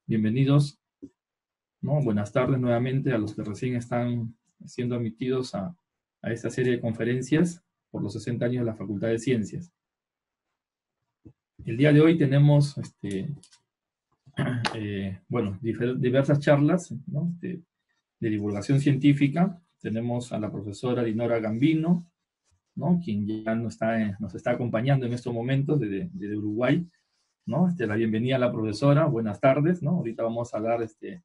Bienvenidos, ¿no? Buenas tardes nuevamente a los que recién están siendo admitidos a esta serie de conferencias por los 60 años de la Facultad de Ciencias. El día de hoy tenemos diversas charlas, ¿no? de divulgación científica. Tenemos a la profesora Dinora Gambino, ¿no? Quien ya nos está acompañando en estos momentos desde Uruguay, ¿no? La bienvenida a la profesora, buenas tardes, ¿no? Ahorita vamos a dar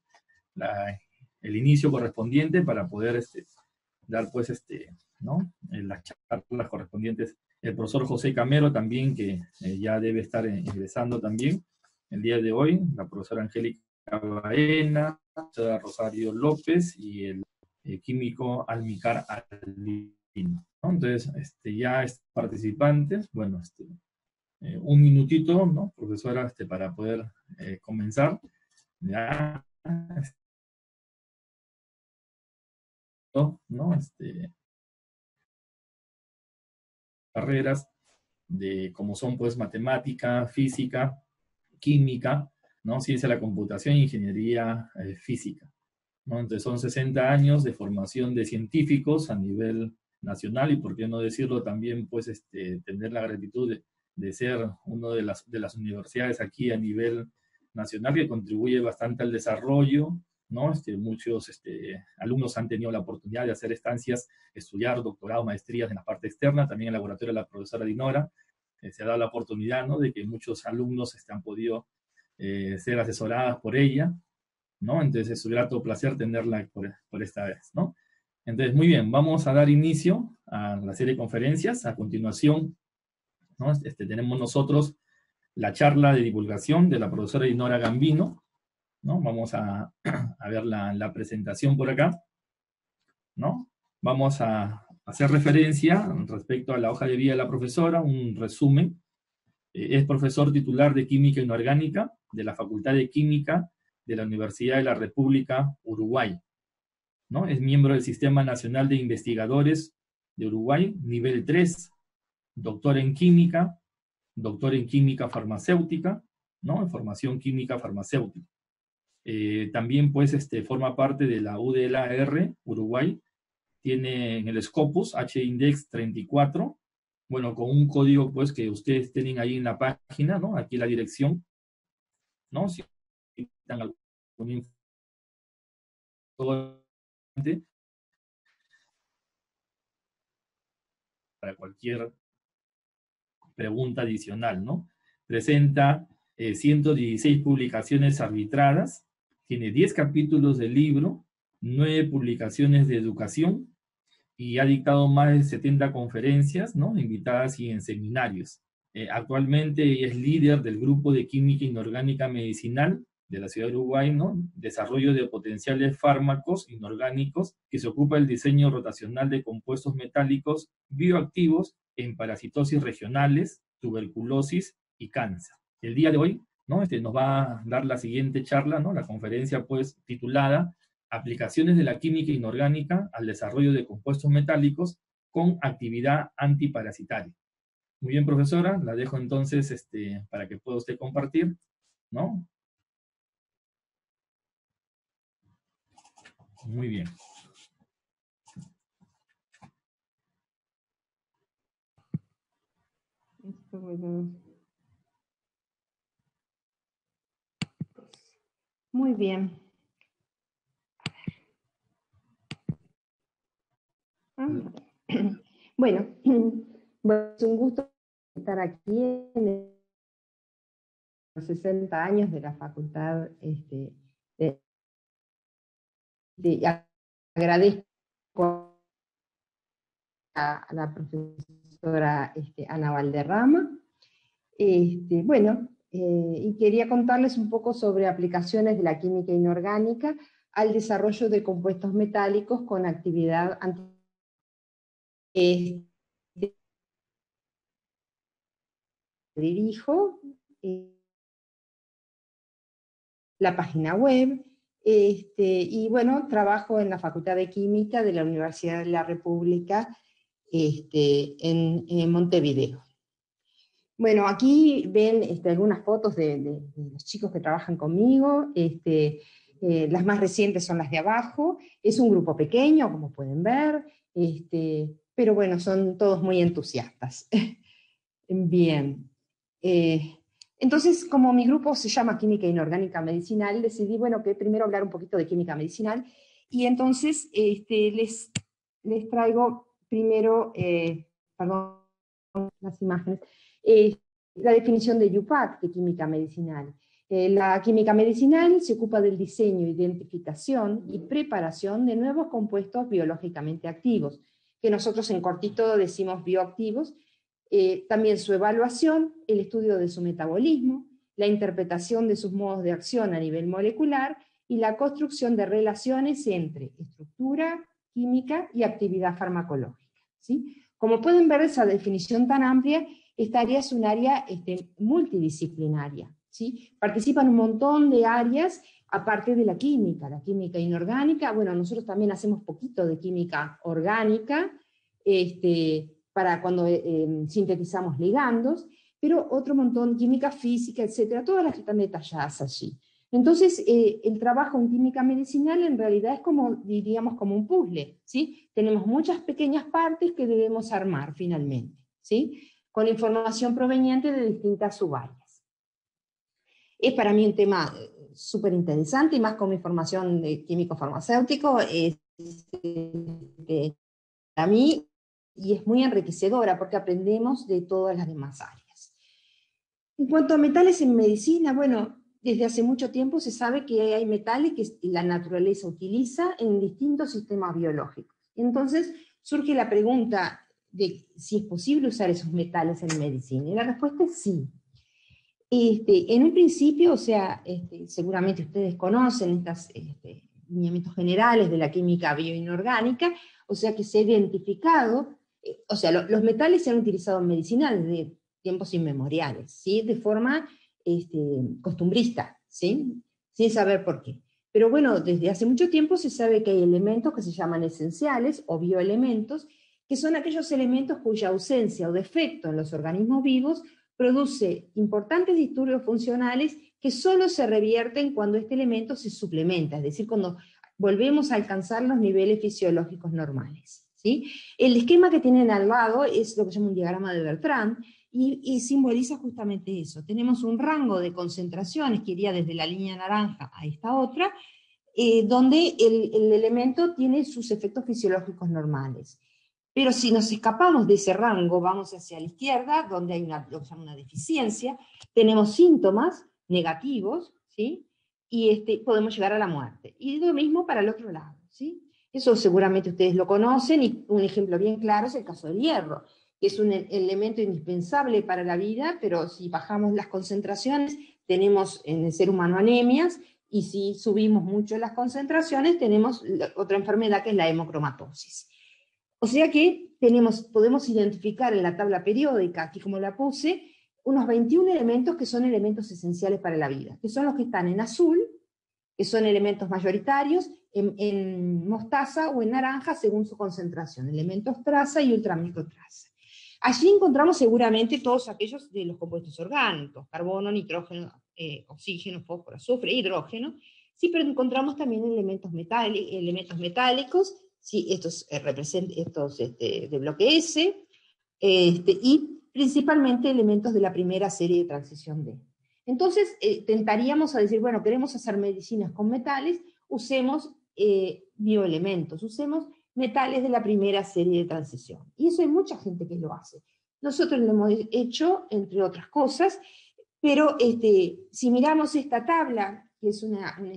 el inicio correspondiente para poder dar pues ¿no? Las charlas correspondientes. El profesor José Camero también, que ya debe estar ingresando también el día de hoy, la profesora Angélica Baena, la profesora Rosario López y el químico Almicar Albino, ¿no? Entonces, ya participantes, bueno, un minutito, ¿no, profesora, para poder comenzar? Ya, ¿no? Carreras de como son pues matemática, física, química, ¿no? Ciencia de la computación e ingeniería física, ¿no? Entonces son 60 años de formación de científicos a nivel nacional y por qué no decirlo también pues tener la gratitud de ser una de las universidades aquí a nivel nacional que contribuye bastante al desarrollo, ¿no? Muchos alumnos han tenido la oportunidad de hacer estancias, estudiar doctorado, maestrías en la parte externa, también en el laboratorio de la profesora Dinora. Se ha dado la oportunidad, ¿no? De que muchos alumnos han podido ser asesoradas por ella, ¿no? Entonces es un grato placer tenerla por esta vez, ¿no? Entonces, muy bien, vamos a dar inicio a la serie de conferencias. A continuación, ¿no? Tenemos nosotros la charla de divulgación de la profesora Dinora Gambino, ¿no? Vamos a ver la presentación por acá, ¿no? Vamos a hacer referencia respecto a la hoja de vida de la profesora, un resumen. Es profesor titular de Química Inorgánica de la Facultad de Química de la Universidad de la República Uruguay, ¿no? Es miembro del Sistema Nacional de Investigadores de Uruguay, nivel 3, doctor en química farmacéutica, ¿no? En formación química farmacéutica. También, pues, forma parte de la UDLAR Uruguay, tiene en el Scopus H-Index 34, bueno, con un código, pues, que ustedes tienen ahí en la página, ¿no? Aquí la dirección, ¿no? Si necesitan algún info para cualquier pregunta adicional, ¿no? Presenta 116 publicaciones arbitradas, tiene 10 capítulos de libro, 9 publicaciones de educación y ha dictado más de 70 conferencias, ¿no? Invitadas y en seminarios. Actualmente es líder del grupo de química inorgánica medicinal de la ciudad de Uruguay, ¿no? Desarrollo de potenciales fármacos inorgánicos, que se ocupa del diseño rotacional de compuestos metálicos bioactivos en parasitosis regionales, tuberculosis y cáncer. El día de hoy, ¿no? Nos va a dar la siguiente charla, ¿no? La conferencia, pues, titulada Aplicaciones de la química inorgánica al desarrollo de compuestos metálicos con actividad antiparasitaria. Muy bien, profesora, la dejo entonces para que pueda usted compartir, ¿no? Muy bien. Muy bien. Bueno, es un gusto estar aquí en los 60 años de la facultad. Agradezco a la profesora Ana Valderrama. Y quería contarles un poco sobre aplicaciones de la química inorgánica al desarrollo de compuestos metálicos con actividad dirijo la página web, y bueno, trabajo en la Facultad de Química de la Universidad de la República en Montevideo. Bueno, aquí ven algunas fotos de los chicos que trabajan conmigo. Las más recientes son las de abajo. Es un grupo pequeño, como pueden ver, pero bueno, son todos muy entusiastas. Bien. Entonces, como mi grupo se llama Química Inorgánica Medicinal, decidí, bueno, que primero hablar un poquito de química medicinal, y entonces les traigo primero, perdón, las imágenes, eh, la definición de UPAC de química medicinal. La química medicinal se ocupa del diseño, identificación y preparación de nuevos compuestos biológicamente activos, que nosotros en cortito decimos bioactivos. También su evaluación, el estudio de su metabolismo, la interpretación de sus modos de acción a nivel molecular y la construcción de relaciones entre estructura, química y actividad farmacológica, ¿sí? Como pueden ver, esa definición tan amplia, esta área es un área multidisciplinaria, ¿sí? Participan un montón de áreas, aparte de la química inorgánica. Bueno, nosotros también hacemos poquito de química orgánica, para cuando sintetizamos ligandos, pero otro montón, química física, etcétera, todas las que están detalladas allí. Entonces, el trabajo en química medicinal en realidad es como, diríamos, como un puzzle, ¿sí? Tenemos muchas pequeñas partes que debemos armar finalmente, ¿sí? Con información proveniente de distintas subáreas. Es para mí un tema súper interesante, y más con mi formación de químico farmacéutico, para mí, y es muy enriquecedora porque aprendemos de todas las demás áreas. En cuanto a metales en medicina, bueno, desde hace mucho tiempo se sabe que hay metales que la naturaleza utiliza en distintos sistemas biológicos. Entonces surge la pregunta de si es posible usar esos metales en medicina, y la respuesta es sí. En un principio, o sea, seguramente ustedes conocen estos lineamientos generales de la química bioinorgánica, o sea que se ha identificado, o sea, los metales se han utilizado en medicina desde tiempos inmemoriales, ¿sí? De forma costumbrista, ¿sí? Sin saber por qué. Pero bueno, desde hace mucho tiempo se sabe que hay elementos que se llaman esenciales o bioelementos, que son aquellos elementos cuya ausencia o defecto en los organismos vivos produce importantes disturbios funcionales que solo se revierten cuando este elemento se suplementa, es decir, cuando volvemos a alcanzar los niveles fisiológicos normales, ¿sí? El esquema que tienen al lado es lo que se llama un diagrama de Bertrand, y simboliza justamente eso. Tenemos un rango de concentraciones que iría desde la línea naranja a esta otra, donde el elemento tiene sus efectos fisiológicos normales. Pero si nos escapamos de ese rango, vamos hacia la izquierda, donde hay lo que se llama una deficiencia, tenemos síntomas negativos, ¿sí? Y podemos llegar a la muerte. Y lo mismo para el otro lado, ¿sí? Eso seguramente ustedes lo conocen, y un ejemplo bien claro es el caso del hierro, que es un elemento indispensable para la vida, pero si bajamos las concentraciones, tenemos en el ser humano anemias, y si subimos mucho las concentraciones, tenemos otra enfermedad que es la hemocromatosis. O sea que podemos identificar en la tabla periódica, aquí como la puse, unos 21 elementos que son elementos esenciales para la vida, que son los que están en azul, que son elementos mayoritarios, en mostaza o en naranja según su concentración, elementos traza y ultramicrotraza. Allí encontramos seguramente todos aquellos de los compuestos orgánicos, carbono, nitrógeno, oxígeno, fósforo, azufre, hidrógeno. Sí, pero encontramos también elementos metálicos, sí, estos de bloque S, y principalmente elementos de la primera serie de transición D. Entonces, tentaríamos a decir, bueno, queremos hacer medicinas con metales, usemos bioelementos, usemos metales de la primera serie de transición. Y eso hay mucha gente que lo hace. Nosotros lo hemos hecho, entre otras cosas, pero si miramos esta tabla, que es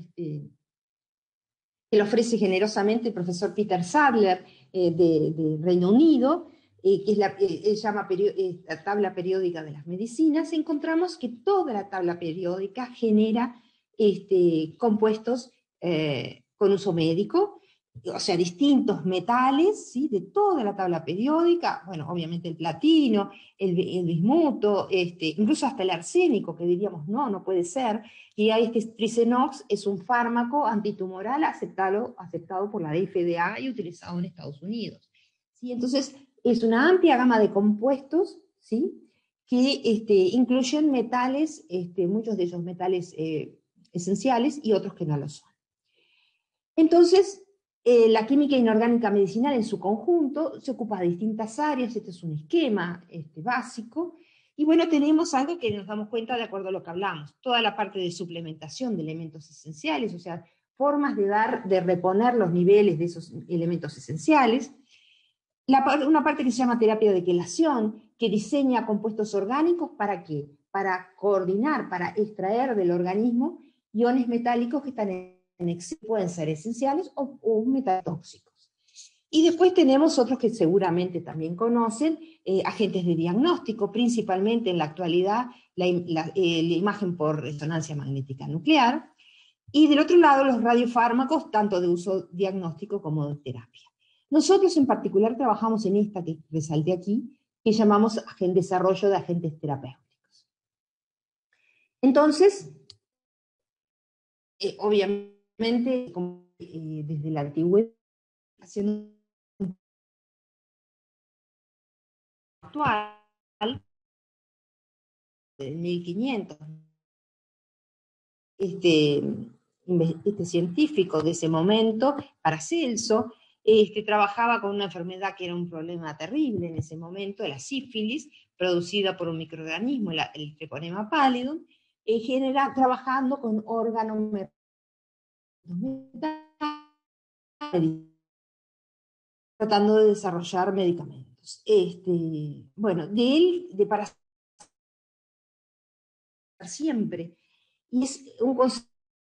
que lo ofrece generosamente el profesor Peter Sadler de Reino Unido, que es llama la tabla periódica de las medicinas, encontramos que toda la tabla periódica genera compuestos con uso médico, o sea, distintos metales, ¿sí? De toda la tabla periódica, bueno, obviamente el platino, el bismuto, incluso hasta el arsénico, que diríamos, no puede ser, y Tricenox es un fármaco antitumoral aceptado por la FDA y utilizado en Estados Unidos. ¿Sí? Entonces, es una amplia gama de compuestos, ¿sí? que incluyen metales, muchos de ellos metales esenciales y otros que no lo son. Entonces, la química inorgánica medicinal en su conjunto se ocupa de distintas áreas, este es un esquema básico, y bueno, tenemos algo que nos damos cuenta de acuerdo a lo que hablamos, toda la parte de suplementación de elementos esenciales, o sea, formas de reponer los niveles de esos elementos esenciales, una parte que se llama terapia de quelación, que diseña compuestos orgánicos, ¿para qué? Para coordinar, para extraer del organismo iones metálicos que están en exceso, pueden ser esenciales o metatóxicos. Y después tenemos otros que seguramente también conocen, agentes de diagnóstico, principalmente en la actualidad la imagen por resonancia magnética nuclear, y del otro lado los radiofármacos, tanto de uso diagnóstico como de terapia. Nosotros en particular trabajamos en esta que resalté aquí, que llamamos desarrollo de agentes terapéuticos. Entonces, obviamente, desde la antigüedad, haciendo actual, del 1500, este científico de ese momento, Paracelso, trabajaba con una enfermedad que era un problema terrible en ese momento, la sífilis, producida por un microorganismo, el Treponema pallidum, trabajando con órganos tratando de desarrollar medicamentos. Bueno, para siempre, y es un concepto.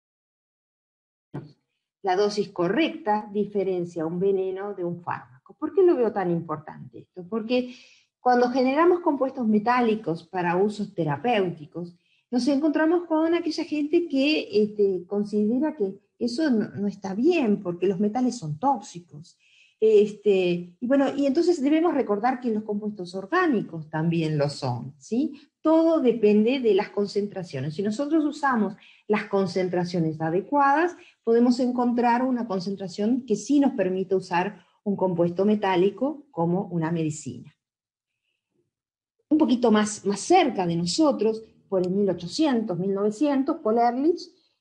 La dosis correcta diferencia un veneno de un fármaco. ¿Por qué lo veo tan importante esto? Porque cuando generamos compuestos metálicos para usos terapéuticos, nos encontramos con aquella gente que considera que eso no está bien, porque los metales son tóxicos. Y entonces debemos recordar que los compuestos orgánicos también lo son, ¿sí? Todo depende de las concentraciones. Si nosotros usamos las concentraciones adecuadas, podemos encontrar una concentración que sí nos permite usar un compuesto metálico como una medicina. Un poquito más cerca de nosotros, por el 1800, 1900, Paul Ehrlich,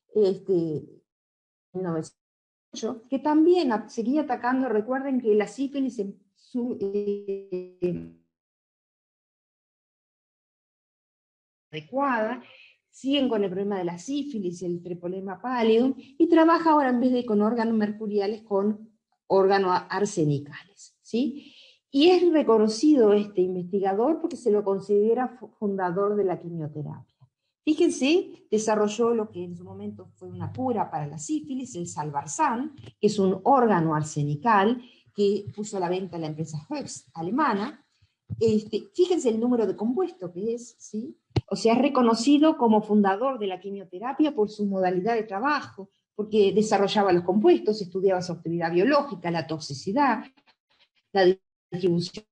1908, que también seguía atacando. Recuerden que la sífilis adecuada, siguen con el problema de la sífilis, el Treponema pallidum, y trabaja ahora en vez de con órganos mercuriales, con órganos arsenicales, ¿sí? Y es reconocido este investigador porque se lo considera fundador de la quimioterapia. Fíjense, desarrolló lo que en su momento fue una cura para la sífilis, el Salvarsan, que es un órgano arsenical que puso a la venta la empresa Hoechst alemana. Fíjense el número de compuesto que es, ¿sí? O sea, es reconocido como fundador de la quimioterapia por su modalidad de trabajo, porque desarrollaba los compuestos, estudiaba su actividad biológica, la toxicidad, la distribución,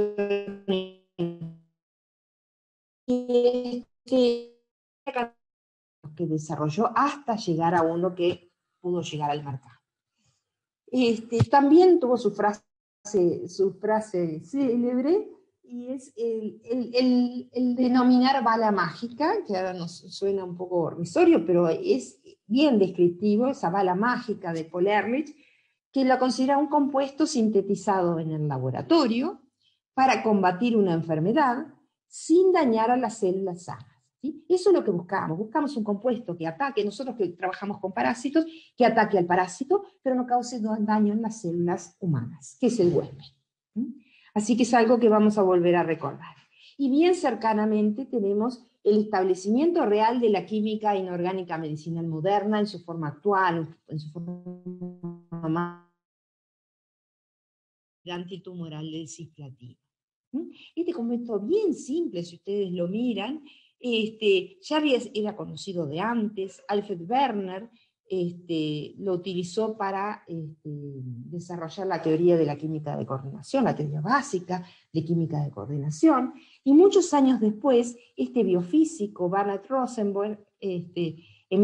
que desarrolló hasta llegar a uno que pudo llegar al mercado. También tuvo su frase célebre, y es el denominar bala mágica, que ahora nos suena un poco risorio, pero es bien descriptivo, esa bala mágica de Paul Ehrlich, que lo considera un compuesto sintetizado en el laboratorio para combatir una enfermedad sin dañar a las células sanas. ¿Sí? Eso es lo que buscamos un compuesto que ataque, nosotros que trabajamos con parásitos, que ataque al parásito, pero no cause daño en las células humanas, que es el huésped. Así que es algo que vamos a volver a recordar. Y bien cercanamente tenemos el establecimiento real de la química inorgánica medicinal moderna en su forma actual, en su forma antitumoral del cisplatina. Este compuesto bien simple, si ustedes lo miran, ya era conocido de antes. Alfred Werner lo utilizó para desarrollar la teoría de la química de coordinación, la teoría básica de química de coordinación, y muchos años después, este biofísico, Bernard Rosenberg, en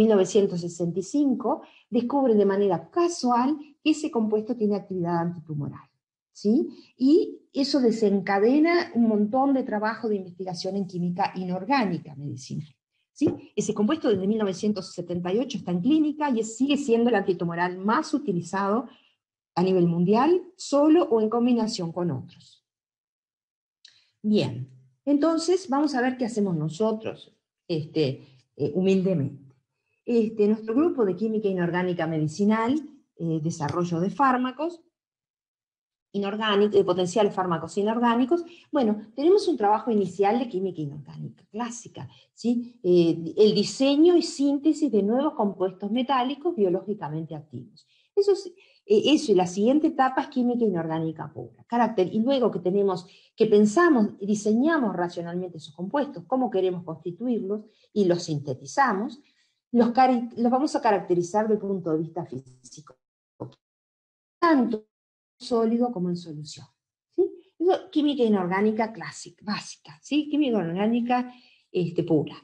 1965, descubre de manera casual que ese compuesto tiene actividad antitumoral. ¿sí? Y eso desencadena un montón de trabajo de investigación en química inorgánica medicinal. ¿Sí? Ese compuesto desde 1978 está en clínica y sigue siendo el antitumoral más utilizado a nivel mundial, solo o en combinación con otros. Bien, entonces vamos a ver qué hacemos nosotros, humildemente. Nuestro grupo de química inorgánica medicinal, desarrollo de fármacos, inorgánicos, de potenciales fármacos inorgánicos, bueno, tenemos un trabajo inicial de química inorgánica clásica, ¿sí? El diseño y síntesis de nuevos compuestos metálicos biológicamente activos. Eso y la siguiente etapa es química inorgánica pura. Y luego que pensamos y diseñamos racionalmente esos compuestos, cómo queremos constituirlos y los sintetizamos, los vamos a caracterizar desde el punto de vista físico, tanto sólido como en solución. ¿Sí? Eso, química inorgánica clásica, básica, ¿sí? Química inorgánica pura.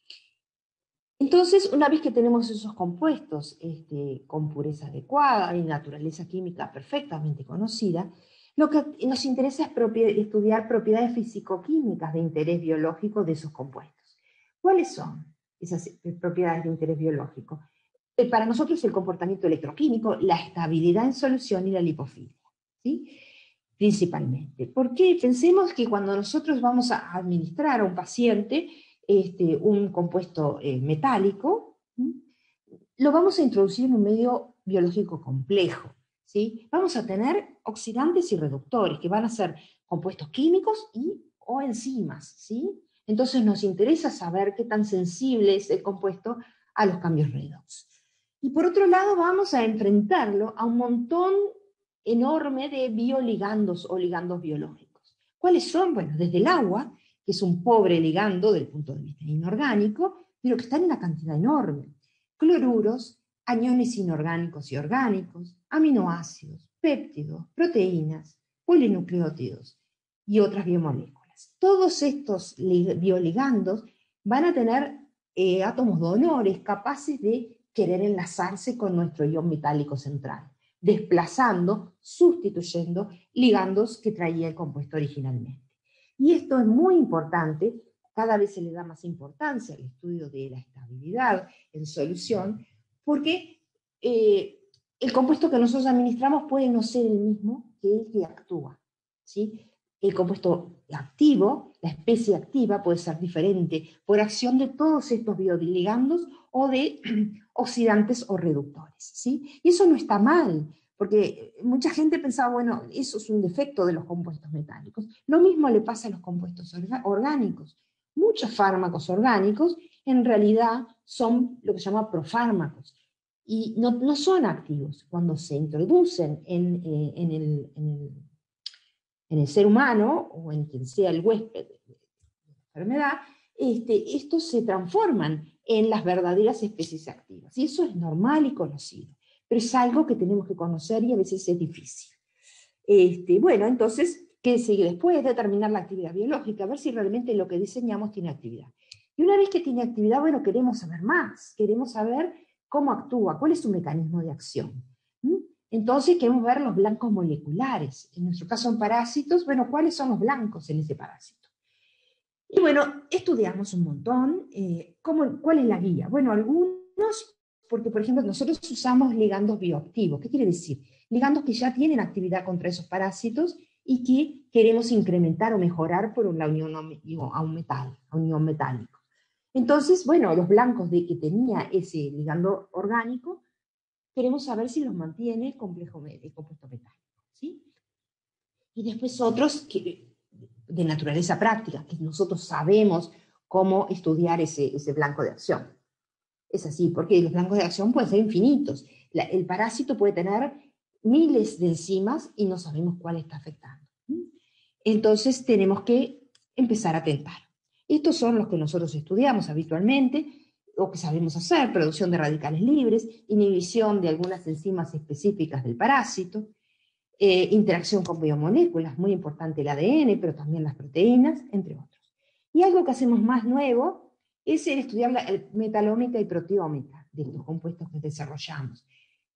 Entonces, una vez que tenemos esos compuestos con pureza adecuada y naturaleza química perfectamente conocida, lo que nos interesa es estudiar propiedades físico-químicas de interés biológico de esos compuestos. ¿Cuáles son esas propiedades de interés biológico? Para nosotros el comportamiento electroquímico, la estabilidad en solución y la lipofilia, ¿sí? Principalmente. Porque pensemos que cuando nosotros vamos a administrar a un paciente un compuesto metálico, ¿sí? Lo vamos a introducir en un medio biológico complejo, ¿sí? Vamos a tener oxidantes y reductores, que van a ser compuestos químicos o enzimas, ¿sí? Entonces nos interesa saber qué tan sensible es el compuesto a los cambios redox. Y por otro lado vamos a enfrentarlo a un montón enorme de bioligandos o ligandos biológicos. ¿Cuáles son? Bueno, desde el agua, que es un pobre ligando desde el punto de vista inorgánico, pero que está en una cantidad enorme. Cloruros, aniones inorgánicos y orgánicos, aminoácidos, péptidos, proteínas, polinucleótidos y otras biomoléculas. Todos estos bioligandos van a tener átomos donores capaces de querer enlazarse con nuestro ion metálico central, desplazando, sustituyendo ligandos que traía el compuesto originalmente. Y esto es muy importante, cada vez se le da más importancia al estudio de la estabilidad en solución, porque el compuesto que nosotros administramos puede no ser el mismo que el que actúa, ¿sí? El compuesto activo, la especie activa, puede ser diferente por acción de todos estos bioligandos o de oxidantes o reductores, ¿sí? Y eso no está mal, porque mucha gente pensaba, bueno, eso es un defecto de los compuestos metálicos. Lo mismo le pasa a los compuestos orgánicos. Muchos fármacos orgánicos en realidad son lo que se llama profármacos y no son activos. Cuando se introducen en el ser humano o en quien sea el huésped de la enfermedad, estos se transforman en las verdaderas especies activas. Y eso es normal y conocido, pero es algo que tenemos que conocer y a veces es difícil. Bueno, entonces, ¿qué sigue después? Determinar la actividad biológica, a ver si realmente lo que diseñamos tiene actividad. Y una vez que tiene actividad, bueno, queremos saber más, queremos saber cómo actúa, cuál es su mecanismo de acción. Entonces queremos ver los blancos moleculares. En nuestro caso en parásitos, bueno, ¿cuáles son los blancos en ese parásito? Y bueno, estudiamos un montón. ¿Cuál es la guía? Bueno, algunos, porque por ejemplo nosotros usamos ligandos bioactivos. ¿Qué quiere decir? Ligandos que ya tienen actividad contra esos parásitos y que queremos incrementar o mejorar por una unión a un ion metálico. Entonces, bueno, los blancos de que tenía ese ligando orgánico, queremos saber si los mantiene el compuesto metálico, ¿sí? Y después otros de naturaleza práctica, que nosotros sabemos cómo estudiar ese blanco de acción. Es así, porque los blancos de acción pueden ser infinitos. El parásito puede tener miles de enzimas y no sabemos cuál está afectando. Entonces tenemos que empezar a tentar. Estos son los que nosotros estudiamos habitualmente, o que sabemos hacer: producción de radicales libres, inhibición de algunas enzimas específicas del parásito, interacción con biomoléculas, muy importante el ADN, pero también las proteínas, entre otros. Y algo que hacemos más nuevo es el estudiar la metalómica y proteómica de estos compuestos que desarrollamos.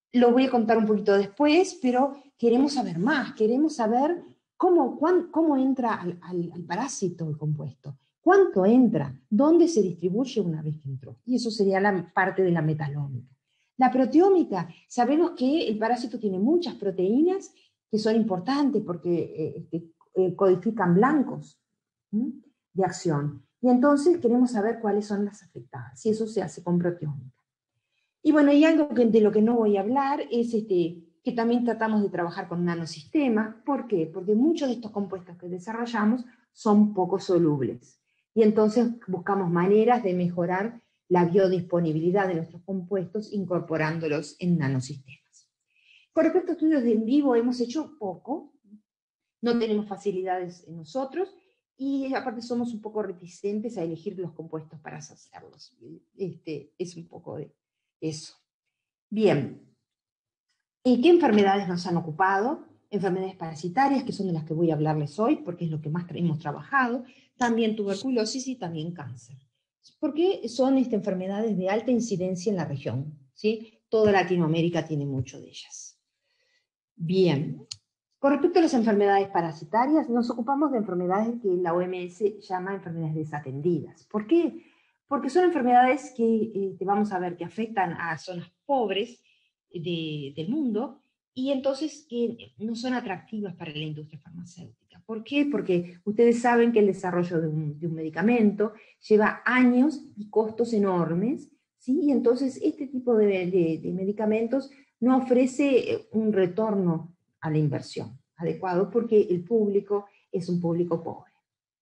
lo voy a contar un poquito después, pero queremos saber más, queremos saber cómo entra al parásito el compuesto, cuánto entra, dónde se distribuye una vez que entró. Y eso sería la parte de la metalómica. La proteómica, sabemos que el parásito tiene muchas proteínas que son importantes porque codifican blancos de acción. Y entonces queremos saber cuáles son las afectadas, y eso se hace con proteómica. Y bueno, y algo de lo que no voy a hablar es que también tratamos de trabajar con nanosistemas. ¿Por qué? Porque muchos de estos compuestos que desarrollamos son poco solubles. Y entonces buscamos maneras de mejorar la biodisponibilidad de nuestros compuestos incorporándolos en nanosistemas. Con respecto a estudios de en vivo hemos hecho poco, no tenemos facilidades en nosotros, y aparte somos un poco reticentes a elegir los compuestos para hacerlos. Es un poco de eso. Bien. ¿Y qué enfermedades nos han ocupado? Enfermedades parasitarias, que son de las que voy a hablarles hoy, porque es lo que más hemos trabajado, también tuberculosis y también cáncer. Porque son enfermedades de alta incidencia en la región, ¿sí? Toda Latinoamérica tiene mucho de ellas. Bien. Con respecto a las enfermedades parasitarias, nos ocupamos de enfermedades que la OMS llama enfermedades desatendidas. ¿Por qué? Porque son enfermedades que vamos a ver que afectan a zonas pobres del mundo y entonces no son atractivas para la industria farmacéutica. ¿Por qué? Porque ustedes saben que el desarrollo de un medicamento lleva años y costos enormes, ¿sí? Y entonces este tipo de medicamentos no ofrece un retorno a la inversión adecuado porque el público es un público pobre.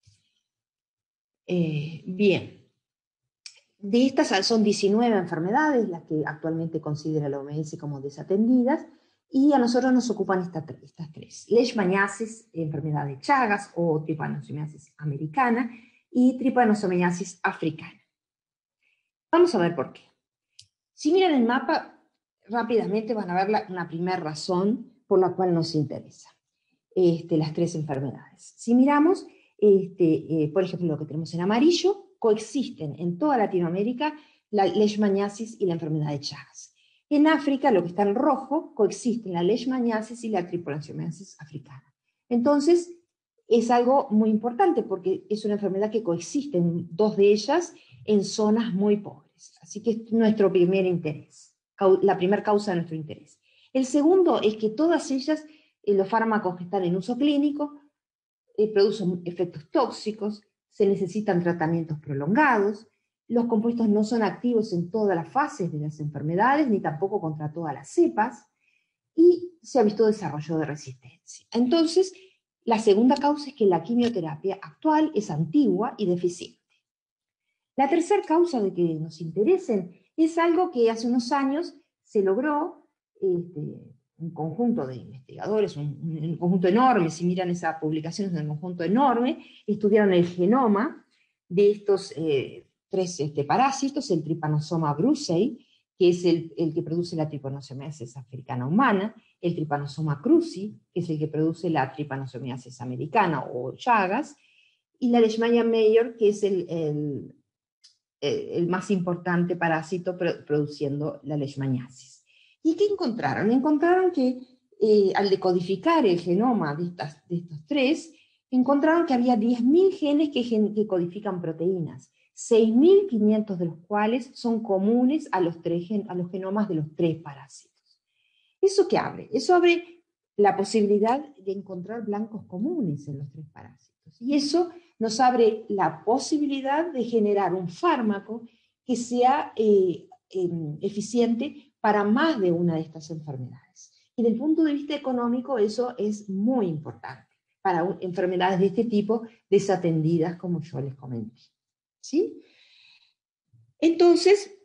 Bien. De estas son 19 enfermedades las que actualmente considera la OMS como desatendidas, y a nosotros nos ocupan estas tres. Leishmaniasis, enfermedad de Chagas, o trypanosomiasis americana, y trypanosomiasis africana. Vamos a ver por qué. Si miran el mapa, rápidamente van a ver una primera razón por la cual nos interesa las tres enfermedades. Si miramos, por ejemplo, lo que tenemos en amarillo, coexisten en toda Latinoamérica la leishmaniasis y la enfermedad de Chagas. En África, lo que está en rojo, coexisten la leishmaniasis y la trypanosomiasis africana. Entonces, es algo muy importante porque es una enfermedad que coexisten dos de ellas en zonas muy pobres. Así que es nuestro primer interés, la primera causa de nuestro interés. El segundo es que todas ellas, los fármacos que están en uso clínico, producen efectos tóxicos, se necesitan tratamientos prolongados, los compuestos no son activos en todas las fases de las enfermedades, ni tampoco contra todas las cepas, y se ha visto desarrollo de resistencia. Entonces, la segunda causa es que la quimioterapia actual es antigua y deficiente. La tercera causa de que nos interesen es algo que hace unos años se logró, un conjunto de investigadores, un conjunto enorme, si miran esas publicaciones, un conjunto enorme, estudiaron el genoma de estos tres parásitos, el Trypanosoma brucei, que es el que produce la trypanosomiasis africana humana, el Trypanosoma cruzi, que es el que produce la trypanosomiasis americana o Chagas, y la Leishmania major, que es el más importante parásito produciendo la leishmaniasis. ¿Y qué encontraron? Encontraron que al decodificar el genoma de estos tres, encontraron que había 10.000 genes que codifican proteínas, 6.500 de los cuales son comunes a los genomas de los tres parásitos. ¿Eso qué abre? Eso abre la posibilidad de encontrar blancos comunes en los tres parásitos. Y eso nos abre la posibilidad de generar un fármaco que sea eficiente para más de una de estas enfermedades. Y desde el punto de vista económico eso es muy importante para enfermedades de este tipo desatendidas, como yo les comenté. ¿Sí? Entonces,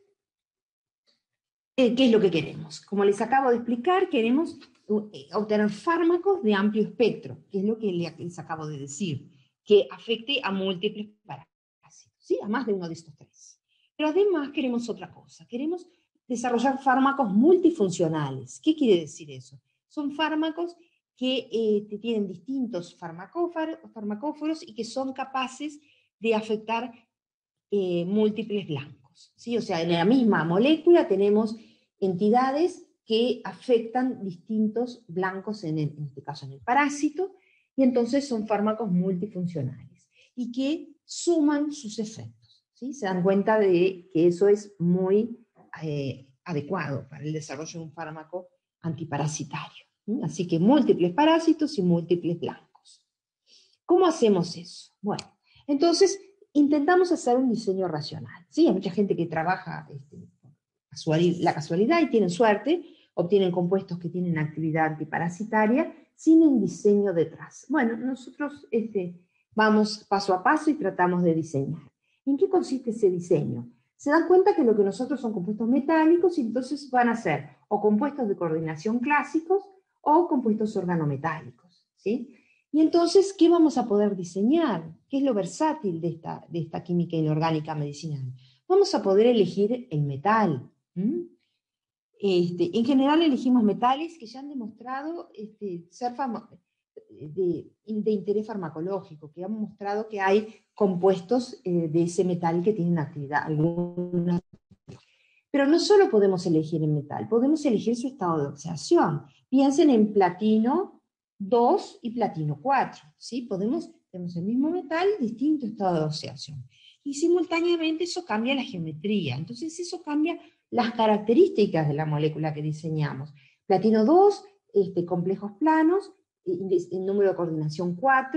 ¿qué es lo que queremos? Como les acabo de explicar, queremos obtener fármacos de amplio espectro, que es lo que les acabo de decir, que afecte a múltiples parásitos, ¿sí? A más de uno de estos tres. Pero además queremos otra cosa, queremos desarrollar fármacos multifuncionales. ¿Qué quiere decir eso? Son fármacos que tienen distintos farmacóforos y que son capaces de afectar múltiples blancos, ¿sí? O sea, en la misma molécula tenemos entidades que afectan distintos blancos, en este caso en el parásito, y entonces son fármacos multifuncionales, y que suman sus efectos, ¿sí? Se dan cuenta de que eso es muy adecuado para el desarrollo de un fármaco antiparasitario, ¿sí? Así que múltiples parásitos y múltiples blancos. ¿Cómo hacemos eso? Bueno, entonces intentamos hacer un diseño racional, ¿sí? Hay mucha gente que trabaja la casualidad y tienen suerte, obtienen compuestos que tienen actividad antiparasitaria sin un diseño detrás. Bueno, nosotros vamos paso a paso y tratamos de diseñar. ¿En qué consiste ese diseño? Se dan cuenta que lo que nosotros son compuestos metálicos, y entonces van a ser o compuestos de coordinación clásicos o compuestos organometálicos, ¿sí? Y entonces, ¿qué vamos a poder diseñar? ¿Qué es lo versátil de esta química inorgánica medicinal? Vamos a poder elegir el metal. En general elegimos metales que ya han demostrado ser de interés farmacológico, que han mostrado que hay compuestos de ese metal que tienen actividad alguna. Pero no solo podemos elegir el metal, podemos elegir su estado de oxidación. Piensen en platino 2 y platino 4, ¿sí? Tenemos el mismo metal, distinto estado de oxidación. Y simultáneamente eso cambia la geometría, entonces eso cambia las características de la molécula que diseñamos. Platino 2, complejos planos, el número de coordinación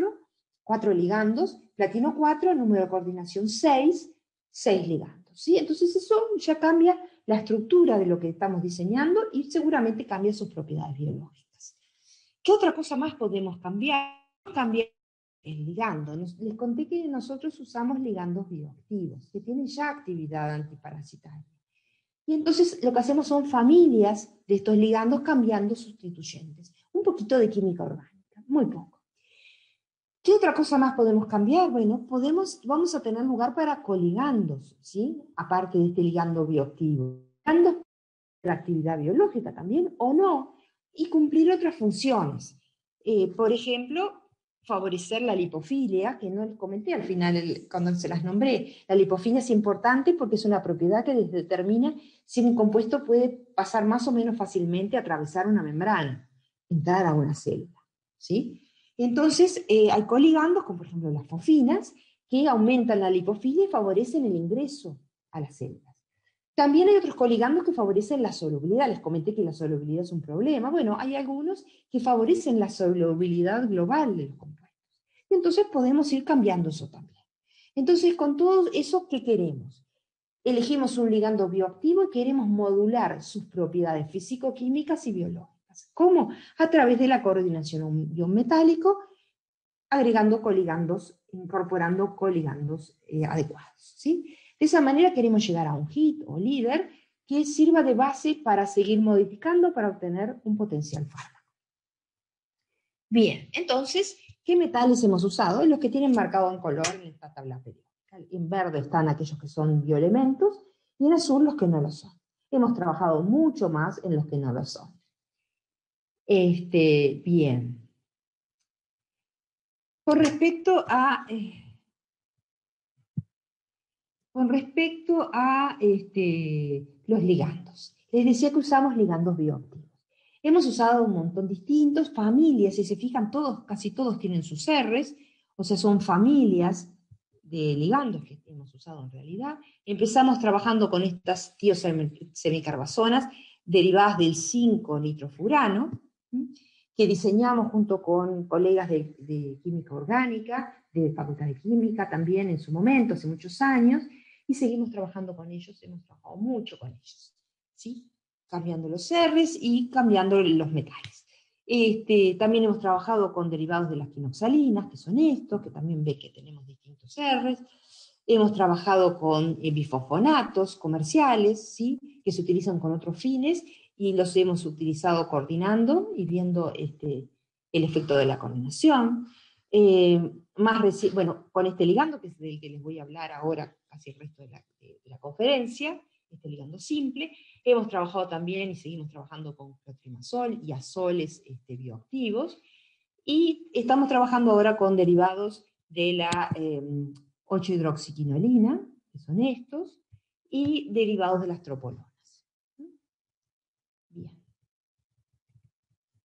4 ligandos, platino 4, número de coordinación 6 ligandos. ¿Sí? Entonces eso ya cambia la estructura de lo que estamos diseñando y seguramente cambia sus propiedades biológicas. ¿Qué otra cosa más podemos cambiar? Cambiar el ligando. Les conté que nosotros usamos ligandos bioactivos, que tienen ya actividad antiparasitaria. Y entonces lo que hacemos son familias de estos ligandos cambiando sustituyentes. Un poquito de química orgánica, muy poco. ¿Qué otra cosa más podemos cambiar? Bueno, vamos a tener lugar para coligandos, ¿sí? Aparte de este ligando bioactivo. Ligandos de la actividad biológica también, o no, y cumplir otras funciones. Por ejemplo, favorecer la lipofilia, que no les comenté al final cuando se las nombré. La lipofilia es importante porque es una propiedad que determina si un compuesto puede pasar más o menos fácilmente, atravesar una membrana, entrar a una célula, ¿sí? Entonces, hay coligandos, como por ejemplo las fosfinas, que aumentan la lipofilia y favorecen el ingreso a las células. También hay otros coligandos que favorecen la solubilidad. Les comenté que la solubilidad es un problema. Bueno, hay algunos que favorecen la solubilidad global de los compuestos. Y entonces podemos ir cambiando eso también. Entonces, con todo eso, ¿qué queremos? Elegimos un ligando bioactivo y queremos modular sus propiedades físico-químicas y biológicas. ¿Cómo? A través de la coordinación de un metálico, agregando coligandos, incorporando coligandos adecuados, ¿sí? De esa manera queremos llegar a un hit o líder que sirva de base para seguir modificando para obtener un potencial fármaco. Bien, entonces, ¿qué metales hemos usado? Los que tienen marcado en color en esta tabla periódica. En verde están aquellos que son bioelementos y en azul los que no lo son. Hemos trabajado mucho más en los que no lo son. Bien. Con respecto a los ligandos, les decía que usamos ligandos bioactivos. Hemos usado un montón distintos, familias, si se fijan, casi todos tienen sus R's, o sea, son familias de ligandos que hemos usado en realidad. Empezamos trabajando con estas tiosemicarbazonas derivadas del 5-nitrofurano, que diseñamos junto con colegas de química orgánica, de Facultad de Química también en su momento, hace muchos años, y seguimos trabajando con ellos, hemos trabajado mucho con ellos, ¿sí? Cambiando los R's y cambiando los metales. También hemos trabajado con derivados de las quinoxalinas, que son estos, que también ve que tenemos distintos R's. Hemos trabajado con bifosfonatos comerciales, ¿sí? Que se utilizan con otros fines, y los hemos utilizado coordinando y viendo el efecto de la coordinación. Bueno, con este ligando, que es del que les voy a hablar ahora casi el resto de la conferencia, este ligando simple. Hemos trabajado también y seguimos trabajando con clotrimazol y azoles bioactivos, y estamos trabajando ahora con derivados de la 8-hidroxiquinolina, que son estos, y derivados de las tropolonas. Bien.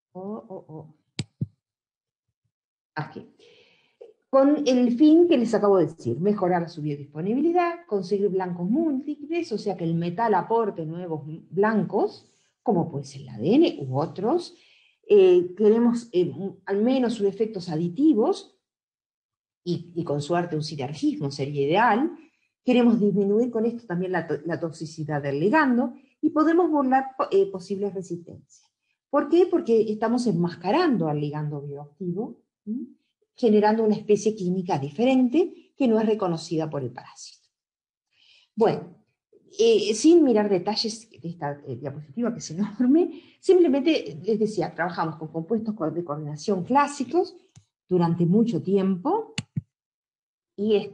Aquí. Con el fin que les acabo de decir, mejorar su biodisponibilidad, conseguir blancos múltiples, o sea que el metal aporte nuevos blancos, como puede ser el ADN u otros. Queremos al menos sus efectos aditivos, y con suerte un sinergismo sería ideal. Queremos disminuir con esto también la toxicidad del ligando, y podemos burlar posibles resistencias. ¿Por qué? Porque estamos enmascarando al ligando bioactivo, generando una especie química diferente que no es reconocida por el parásito. Bueno, sin mirar detalles de esta diapositiva, que es enorme, simplemente les decía, trabajamos con compuestos de coordinación clásicos durante mucho tiempo, y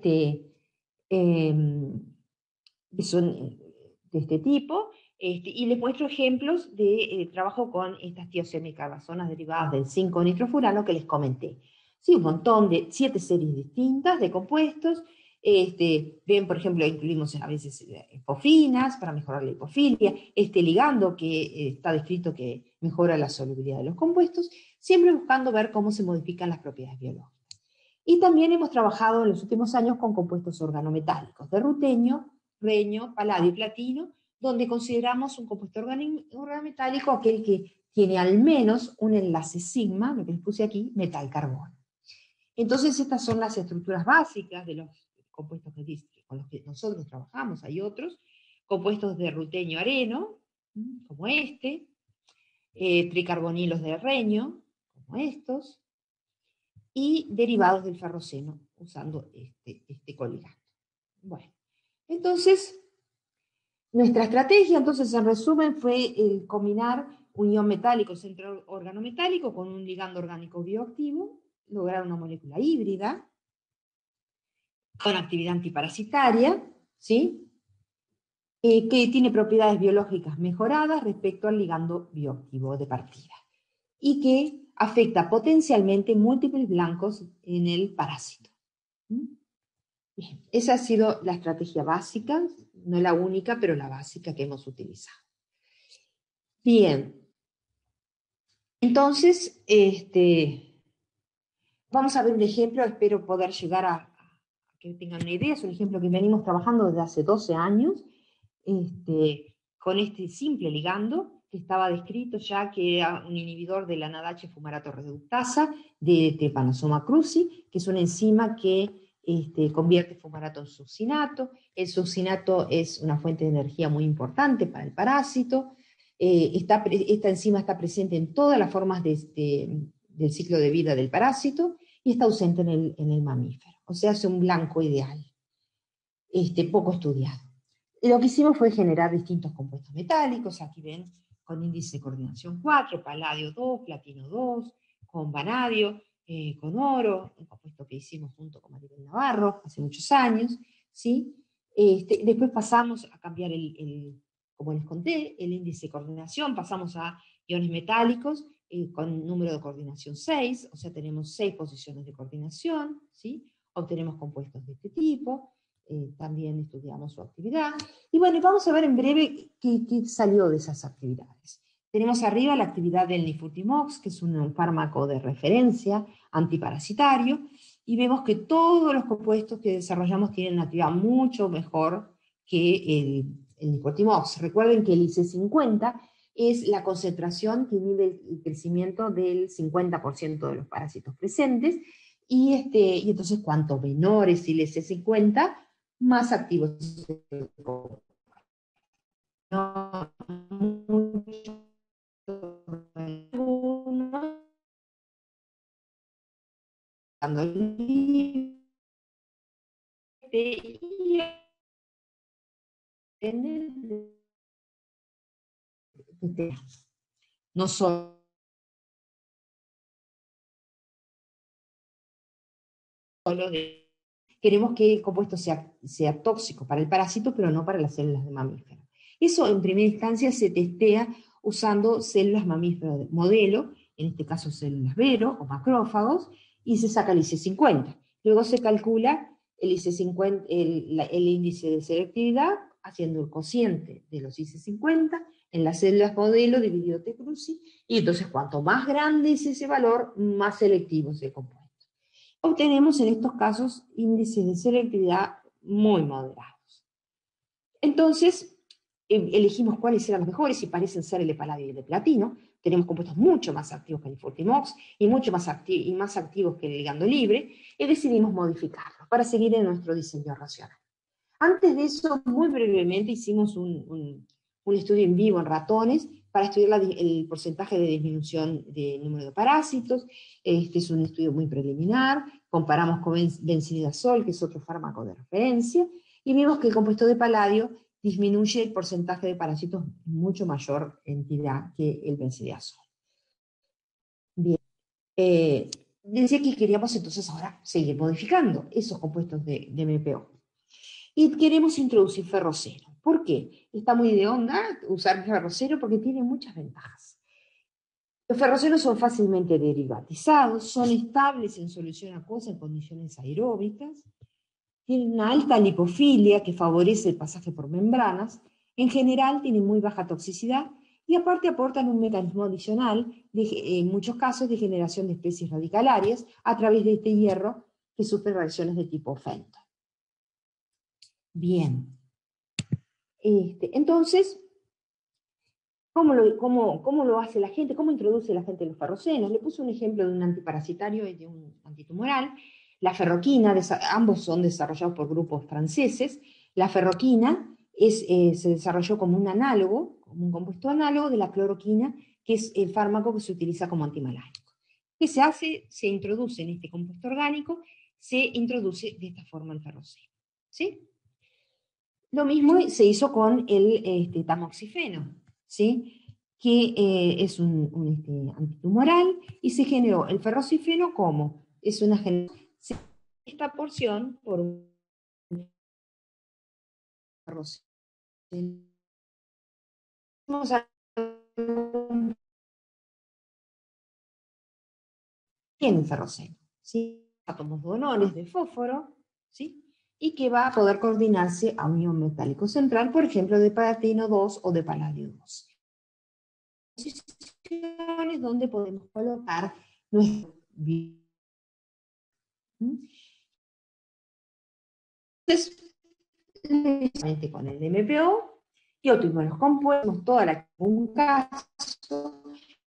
que son de este tipo, y les muestro ejemplos de trabajo con estas tiosemicarbazonas derivadas del 5-nitrofurano que les comenté. Sí, un montón de 7 series distintas de compuestos. Ven, por ejemplo, incluimos a veces hipofinas para mejorar la hipofilia, este ligando que está descrito que mejora la solubilidad de los compuestos, siempre buscando ver cómo se modifican las propiedades biológicas. Y también hemos trabajado en los últimos años con compuestos organometálicos de rutenio, reño, paladio y platino, donde consideramos un compuesto organometálico aquel que tiene al menos un enlace sigma, lo que les puse aquí, metal-carbono. Entonces estas son las estructuras básicas de los compuestos con los que nosotros trabajamos. Hay otros, compuestos de rutenio-areno, como este, tricarbonilos de reño, como estos, y derivados del ferroceno, usando este coligando. Bueno, entonces, nuestra estrategia, entonces, en resumen, fue el combinar unión metálico centro organometálico con un ligando orgánico bioactivo, lograr una molécula híbrida, con actividad antiparasitaria, ¿sí? Que tiene propiedades biológicas mejoradas respecto al ligando bioactivo de partida, y que afecta potencialmente múltiples blancos en el parásito. Bien, esa ha sido la estrategia básica, no la única, pero la básica que hemos utilizado. Bien, entonces, vamos a ver un ejemplo, espero poder llegar a que tengan una idea. Es un ejemplo que venimos trabajando desde hace 12 años, con este simple ligando, que estaba descrito ya que era un inhibidor de la NADH fumarato reductasa de Trypanosoma cruzi, que es una enzima que convierte fumarato en succinato. El succinato es una fuente de energía muy importante para el parásito. Esta enzima está presente en todas las formas del ciclo de vida del parásito, y está ausente en el mamífero. O sea, es un blanco ideal, poco estudiado. Lo que hicimos fue generar distintos compuestos metálicos. Aquí ven, con índice de coordinación 4, paladio 2, platino 2, con vanadio, con oro, un compuesto que hicimos junto con Maribel Navarro hace muchos años, ¿sí? Después pasamos a cambiar como les conté, el índice de coordinación, pasamos a iones metálicos con número de coordinación 6, o sea, tenemos 6 posiciones de coordinación, ¿sí? Obtenemos compuestos de este tipo. También estudiamos su actividad. Y bueno, vamos a ver en breve qué salió de esas actividades. Tenemos arriba la actividad del Nifurtimox, que es un fármaco de referencia antiparasitario, y vemos que todos los compuestos que desarrollamos tienen una actividad mucho mejor que el Nifurtimox. Recuerden que el IC50 es la concentración que inhibe el crecimiento del 50% de los parásitos presentes, y entonces cuanto menor es el IC50, más activos. No, no solo queremos que el compuesto sea tóxico para el parásito, pero no para las células de mamífero. Eso en primera instancia se testea usando células mamíferos de modelo, en este caso células Vero o macrófagos, y se saca el IC50. Luego se calcula el IC50, el índice de selectividad, haciendo el cociente de los IC50, en las células modelo dividido T crucis, y entonces cuanto más grande es ese valor, más selectivo es el compuesto. Obtenemos en estos casos índices de selectividad muy moderados. Entonces, elegimos cuáles eran los mejores y parecen ser el de paladio y el de platino. Tenemos compuestos mucho más activos que el Fortimox y mucho más, más activos que el ligando libre, y decidimos modificarlos para seguir en nuestro diseño racional. Antes de eso, muy brevemente, hicimos un estudio en vivo en ratones para estudiar el porcentaje de disminución de número de parásitos. Este es un estudio muy preliminar. Comparamos con bencidazol, que es otro fármaco de referencia, y vimos que el compuesto de paladio disminuye el porcentaje de parásitos en mucho mayor entidad que el bencidazol. Bien. Decía que queríamos entonces ahora seguir modificando esos compuestos de MPO. Y queremos introducir ferroceno. ¿Por qué? Está muy de onda usar ferroceno porque tiene muchas ventajas. Los ferrocenos son fácilmente derivatizados, son estables en solución acuosa en condiciones aeróbicas, tienen una alta lipofilia que favorece el pasaje por membranas, en general tienen muy baja toxicidad y aparte aportan un mecanismo adicional, en muchos casos, de generación de especies radicalarias a través de este hierro que sufre reacciones de tipo Fenton. Bien. Entonces, ¿cómo lo hace la gente? ¿Cómo introduce la gente los ferrocenos? Le puse un ejemplo de un antiparasitario y de un antitumoral. La ferroquina, ambos son desarrollados por grupos franceses. La ferroquina se desarrolló como un análogo, como un compuesto análogo de la cloroquina, que es el fármaco que se utiliza como antimalárico. ¿Qué se hace? Se introduce en este compuesto orgánico, se introduce de esta forma el ferroceno. ¿Sí? Lo mismo se hizo con el tamoxifeno, ¿sí? Que es un antitumoral, y se generó el ferrocifeno como es una generación, esta porción por un ferroceno. Vamos a tiene ferroceno, ¿sí? Átomos donones de fósforo, ¿sí? Y que va a poder coordinarse a un ion metálico central, por ejemplo, de platino 2 o de paladio 2. Posiciones donde podemos colocar nuestro entonces, con el MPO, y obtuvimos los compuestos, toda un caso,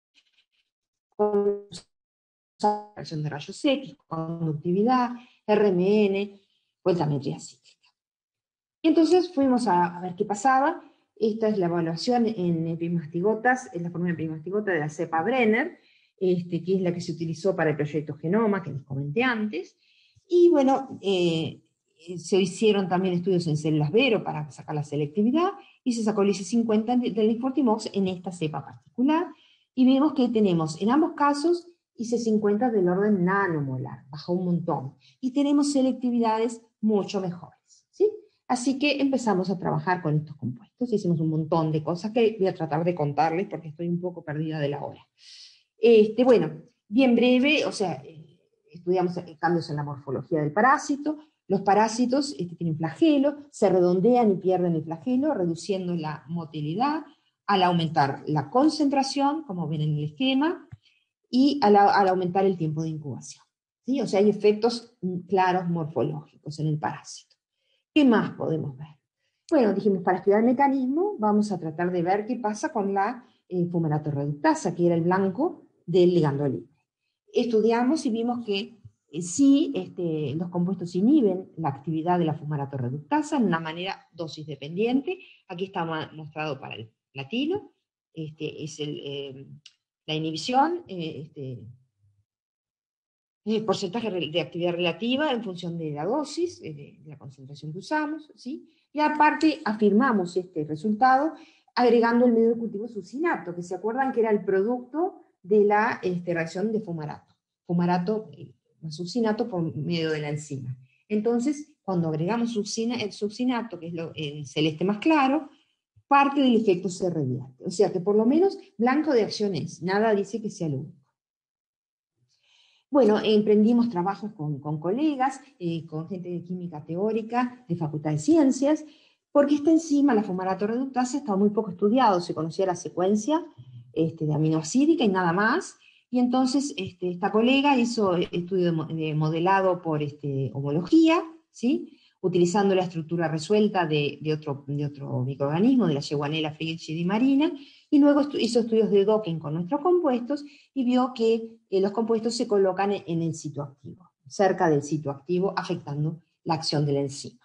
con acción de rayos X, conductividad, RMN, voltametría cíclica. Y entonces fuimos a ver qué pasaba. Esta es la evaluación en epimastigotas, es la forma de epimastigota de la cepa Brenner, que es la que se utilizó para el proyecto Genoma, que les comenté antes. Y bueno, se hicieron también estudios en células Vero para sacar la selectividad, y se sacó el IC50 del Fortimox en esta cepa particular, y vemos que tenemos en ambos casos IC50 del orden nanomolar, bajó un montón, y tenemos selectividades mucho mejores, ¿sí? Así que empezamos a trabajar con estos compuestos, hicimos un montón de cosas que voy a tratar de contarles porque estoy un poco perdida de la hora. Bueno, bien breve, o sea, estudiamos cambios en la morfología del parásito. Los parásitos tienen flagelo, se redondean y pierden el flagelo, reduciendo la motilidad, al aumentar la concentración, como ven en el esquema, y al aumentar el tiempo de incubación, ¿sí? O sea, hay efectos claros morfológicos en el parásito. ¿Qué más podemos ver? Bueno, dijimos, para estudiar el mecanismo, vamos a tratar de ver qué pasa con la fumarato reductasa, que era el blanco del ligando libre. Estudiamos y vimos que sí, los compuestos inhiben la actividad de la fumarato reductasa de una manera dosis dependiente. Aquí está mostrado para el platino, es la inhibición, el porcentaje de actividad relativa en función de la dosis, de la concentración que usamos, ¿sí? Y aparte afirmamos este resultado agregando el medio de cultivo succinato, que se acuerdan que era el producto de la reacción de fumarato. Fumarato más succinato por medio de la enzima. Entonces, cuando agregamos el succinato, que es el celeste más claro, parte del efecto se revierte. O sea que por lo menos blanco de acción es, nada dice que sea lo único. Bueno, emprendimos trabajos con colegas, con gente de química teórica, de Facultad de Ciencias, porque esta enzima, la fumarato reductasa, estaba muy poco estudiado, se conocía la secuencia de aminoácidica y nada más, y entonces esta colega hizo estudio de modelado por homología, ¿sí? Utilizando la estructura resuelta de otro microorganismo, de la Shewwanella frigidismarina, y luego hizo estudios de docking con nuestros compuestos, y vio que los compuestos se colocan en el sitio activo, cerca del sitio activo, afectando la acción de la enzima.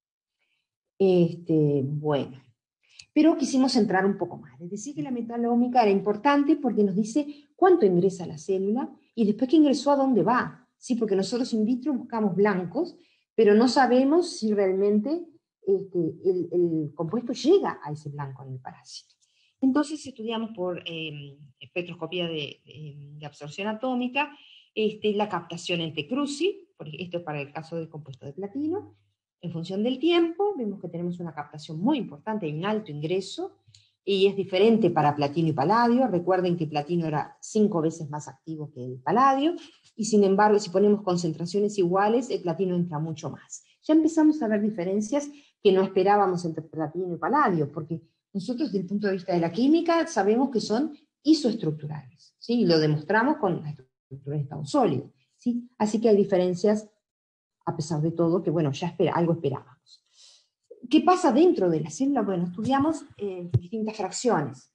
Bueno, pero quisimos entrar un poco más. Es decir, que la metalómica era importante porque nos dice cuánto ingresa a la célula y después que ingresó a dónde va. ¿Sí? Porque nosotros in vitro buscamos blancos, pero no sabemos si realmente el compuesto llega a ese blanco en el parásito. Entonces estudiamos por espectroscopía de absorción atómica la captación en T-Cruci, esto es para el caso del compuesto de platino. En función del tiempo, vemos que tenemos una captación muy importante y un alto ingreso, y es diferente para platino y paladio. Recuerden que platino era 5 veces más activo que el paladio, y sin embargo, si ponemos concentraciones iguales, el platino entra mucho más. Ya empezamos a ver diferencias que no esperábamos entre platino y paladio, porque nosotros, desde el punto de vista de la química, sabemos que son isoestructurales, ¿sí? Y lo demostramos con la estructura de estado sólido, ¿sí? Así que hay diferencias, a pesar de todo, que bueno, ya algo esperábamos. ¿Qué pasa dentro de la célula? Bueno, estudiamos distintas fracciones.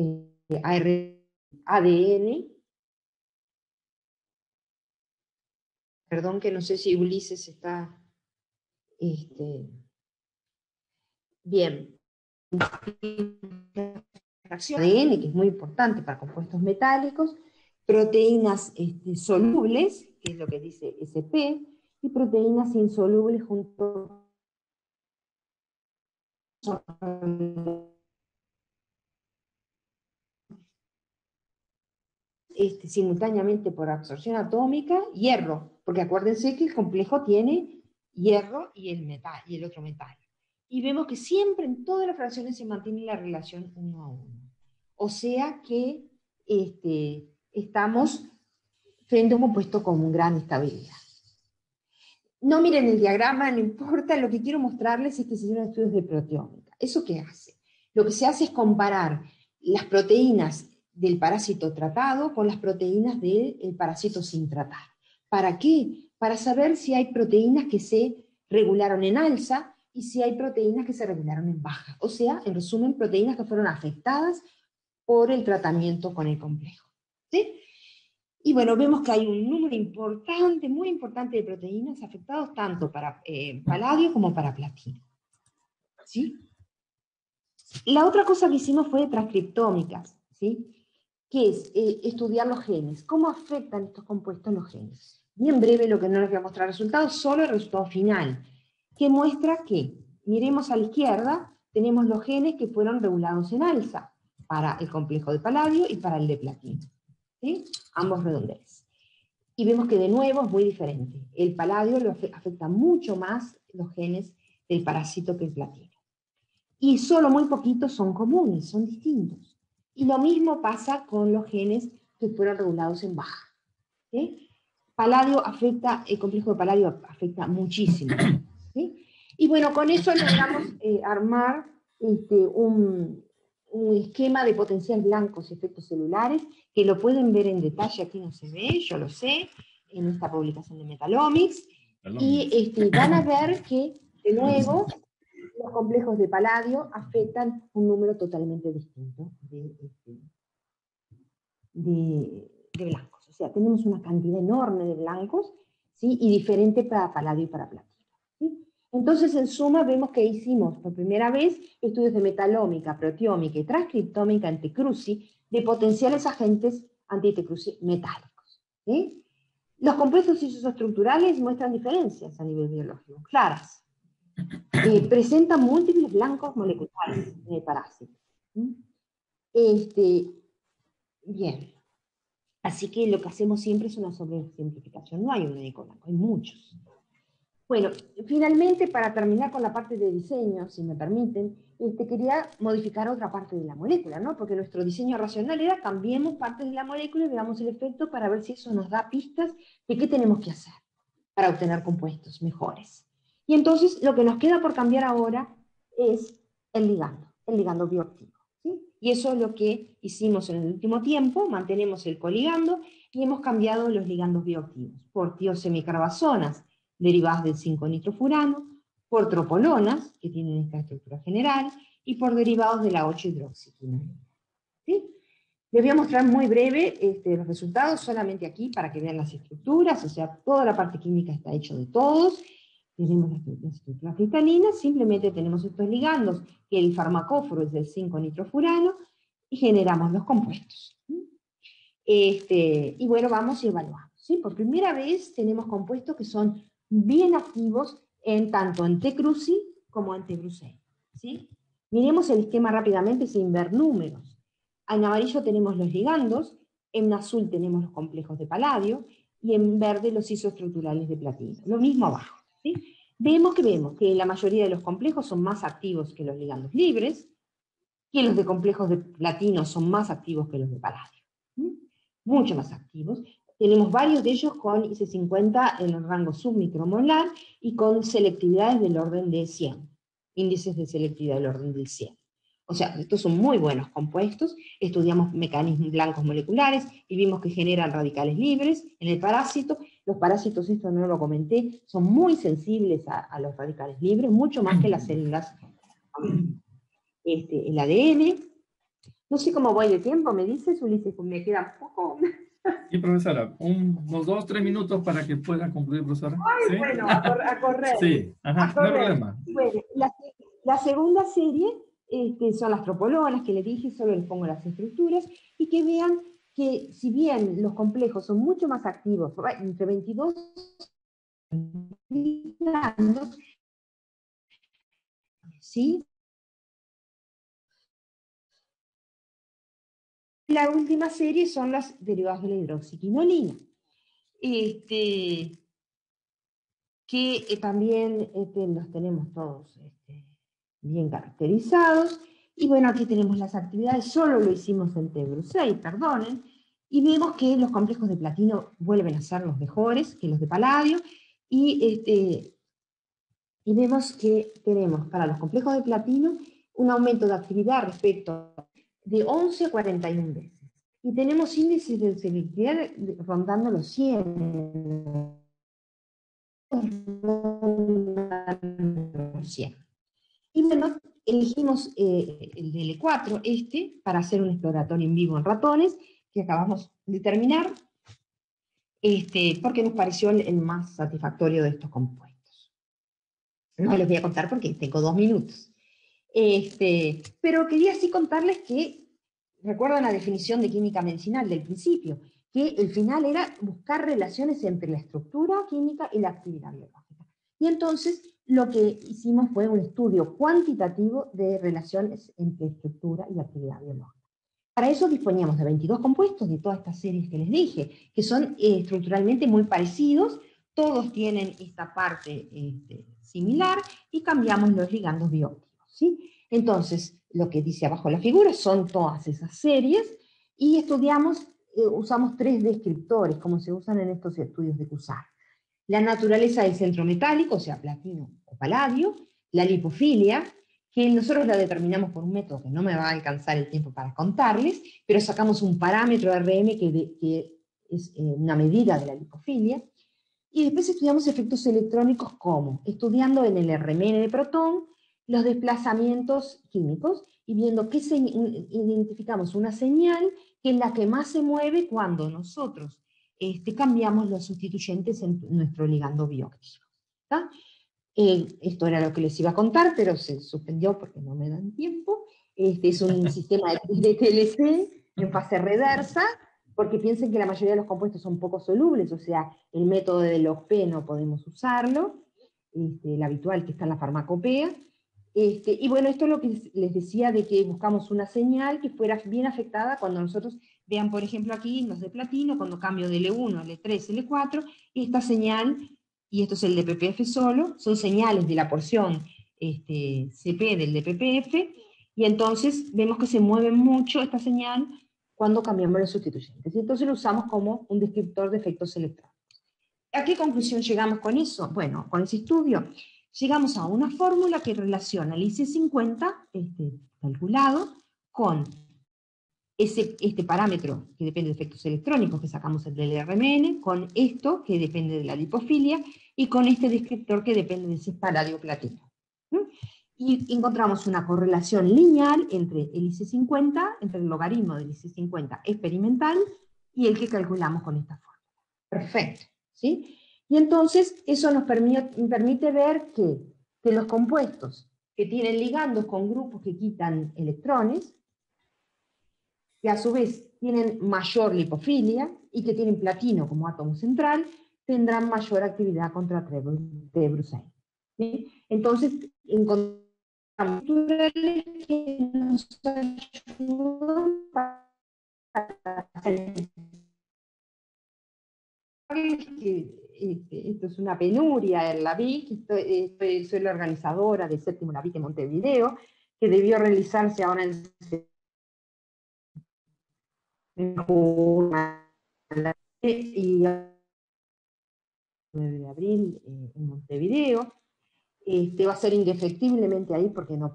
ADN, perdón que no sé si Ulises está... bien. Fracción ADN, que es muy importante para compuestos metálicos, proteínas solubles, que es lo que dice SP, y proteínas insolubles junto simultáneamente por absorción atómica, hierro, porque acuérdense que el complejo tiene hierro y el otro metal. Y vemos que siempre en todas las fracciones se mantiene la relación 1 a 1. O sea que estamos frente a un compuesto con gran estabilidad. No miren el diagrama, no importa, lo que quiero mostrarles es que se hicieron estudios de proteómica. ¿Eso qué hace? Lo que se hace es comparar las proteínas del parásito tratado con las proteínas del parásito sin tratar. ¿Para qué? Para saber si hay proteínas que se regularon en alza y si hay proteínas que se regularon en baja. O sea, en resumen, proteínas que fueron afectadas por el tratamiento con el complejo. ¿Sí? Y bueno, vemos que hay un número importante, muy importante de proteínas afectados tanto para paladio como para platino. ¿Sí? La otra cosa que hicimos fue transcriptómicas, ¿sí? Que es estudiar los genes. ¿Cómo afectan estos compuestos los genes? Bien breve, lo que no les voy a mostrar resultados, solo el resultado final, que muestra que, miremos a la izquierda, tenemos los genes que fueron regulados en alza para el complejo de paladio y para el de platino. ¿Sí? Ambos redondeles. Y vemos que de nuevo es muy diferente. El paladio lo afecta mucho más los genes del parásito que el platino. Y solo muy poquitos son comunes, son distintos. Y lo mismo pasa con los genes que fueron regulados en baja. ¿Sí? Paladio afecta, el complejo de paladio afecta muchísimo. ¿Sí? Y bueno, con eso logramos armar un esquema de potenciales blancos y efectos celulares, que lo pueden ver en detalle, aquí no se ve, yo lo sé, en esta publicación de Metalomics, y van a ver que, de nuevo, los complejos de paladio afectan un número totalmente distinto de blancos. O sea, tenemos una cantidad enorme de blancos, ¿sí? Y diferente para paladio y para platino. ¿Sí? Entonces, en suma, vemos que hicimos por primera vez estudios de metalómica, proteómica y transcriptómica en T-Cruci de potenciales agentes anti-T-Cruci metálicos. ¿Sí? Los compuestos isoestructurales muestran diferencias a nivel biológico, claras. Presentan múltiples blancos moleculares en el parásito. Bien. Así que lo que hacemos siempre es una sobresimplificación. No hay un único blanco, hay muchos. Bueno, finalmente, para terminar con la parte de diseño, si me permiten, quería modificar otra parte de la molécula, ¿no? Porque nuestro diseño racional era cambiemos partes de la molécula y veamos el efecto para ver si eso nos da pistas de qué tenemos que hacer para obtener compuestos mejores. Y entonces, lo que nos queda por cambiar ahora es el ligando bioactivo. ¿Sí? Y eso es lo que hicimos en el último tiempo, mantenemos el coligando y hemos cambiado los ligandos bioactivos por tiosemicarbazonas derivadas del 5-nitrofurano, por tropolonas, que tienen esta estructura general, y por derivados de la 8-hidroxiquinona. ¿Sí? Les voy a mostrar muy breve los resultados, solamente aquí para que vean las estructuras, o sea, toda la parte química está hecha de todos. Tenemos las estructuras cristalinas, simplemente tenemos estos ligandos, que el farmacóforo es del 5-nitrofurano, y generamos los compuestos. Y bueno, vamos y evaluamos. ¿Sí? Por primera vez tenemos compuestos que son bien activos tanto en T-cruci como en T-brucei. ¿Sí? Miremos el esquema rápidamente sin ver números. En amarillo tenemos los ligandos, en azul tenemos los complejos de paladio, y en verde los isoestructurales de platino. Lo mismo abajo. ¿Sí? Vemos que la mayoría de los complejos son más activos que los ligandos libres, que los de complejos de platino son más activos que los de paladio. Mucho más activos. Tenemos varios de ellos con IC50 en el rango submicromolar y con selectividades del orden de 100. Índices de selectividad del orden del 100. O sea, estos son muy buenos compuestos. Estudiamos mecanismos blancos moleculares y vimos que generan radicales libres en el parásito. Los parásitos, esto no lo comenté, son muy sensibles a los radicales libres, mucho más que las células. El ADN. No sé cómo voy de tiempo, me dices, Ulises, me queda poco. Sí, profesora, unos 2-3 minutos para que pueda concluir, profesora. Ay, ¿Sí? bueno, a correr. Sí, ajá, A correr. no hay problema. Bueno, la segunda serie son las tropolonas, que les dije, solo les pongo las estructuras, y que vean que si bien los complejos son mucho más activos, entre 22 ligandos, ¿sí? La última serie son las derivadas de la hidroxiquinolina, que también los tenemos todos bien caracterizados. Y bueno, aquí tenemos las actividades, solo lo hicimos en T-brucei, perdonen, y vemos que los complejos de platino vuelven a ser los mejores que los de paladio, y vemos que tenemos para los complejos de platino un aumento de actividad respecto de 11 a 41 veces. Y tenemos índices de selectividad rondando los 100. Y bueno, elegimos el DL4, para hacer un exploratorio en vivo en ratones, que acabamos de terminar, porque nos pareció el más satisfactorio de estos compuestos. No les voy a contar porque tengo 2 minutos. Pero quería sí contarles que, recuerdan la definición de química medicinal del principio, que el final era buscar relaciones entre la estructura química y la actividad biológica. Y entonces lo que hicimos fue un estudio cuantitativo de relaciones entre estructura y actividad biológica. Para eso disponíamos de 22 compuestos de todas estas series que les dije, que son estructuralmente muy parecidos, todos tienen esta parte similar, y cambiamos los ligandos bioactivos, ¿sí? Entonces, lo que dice abajo la figura son todas esas series, y estudiamos, usamos 3 descriptores, como se usan en estos estudios de CUSAR. La naturaleza del centro metálico, o sea, platino o paladio, la lipofilia, que nosotros la determinamos por un método que no me va a alcanzar el tiempo para contarles, pero sacamos un parámetro RM que es una medida de la lipofilia, y después estudiamos efectos electrónicos como, estudiando en el RMN de protón, los desplazamientos químicos, y viendo que identificamos una señal que es la que más se mueve cuando nosotros cambiamos los sustituyentes en nuestro ligando bioactivo. ¿Está? Esto era lo que les iba a contar, pero se suspendió porque no me dan tiempo. Es un sistema de TLC en fase reversa, porque piensen que la mayoría de los compuestos son poco solubles, o sea, el método de Lopé no podemos usarlo, el habitual que está en la farmacopea. Y bueno, esto es lo que les decía de que buscamos una señal que fuera bien afectada cuando nosotros, vean por ejemplo aquí los de platino, cuando cambio de L1, L3, L4, esta señal, y esto es el DPPF solo, son señales de la porción CP del DPPF, y entonces vemos que se mueve mucho esta señal cuando cambiamos los sustituyentes. Y entonces lo usamos como un descriptor de efectos electrónicos. ¿A qué conclusión llegamos con eso? Bueno, con ese estudio, llegamos a una fórmula que relaciona el IC50 calculado con este parámetro que depende de efectos electrónicos que sacamos del RMN, con esto que depende de la lipofilia, y con este descriptor que depende de si es paladio o platino. Y encontramos una correlación lineal entre el IC50, entre el logaritmo del IC50 experimental y el que calculamos con esta fórmula. Perfecto, ¿sí? Y entonces eso nos permite ver que los compuestos que tienen ligandos con grupos que quitan electrones, que a su vez tienen mayor lipofilia y que tienen platino como átomo central, tendrán mayor actividad contra T Brucei. ¿Sí? Entonces, encontramos naturales que nos ayudan para hacer esto es una penuria en la VIC, soy la organizadora del séptimo la VIC en Montevideo, que debió realizarse ahora en y 9 de abril en Montevideo. Va a ser indefectiblemente ahí porque no.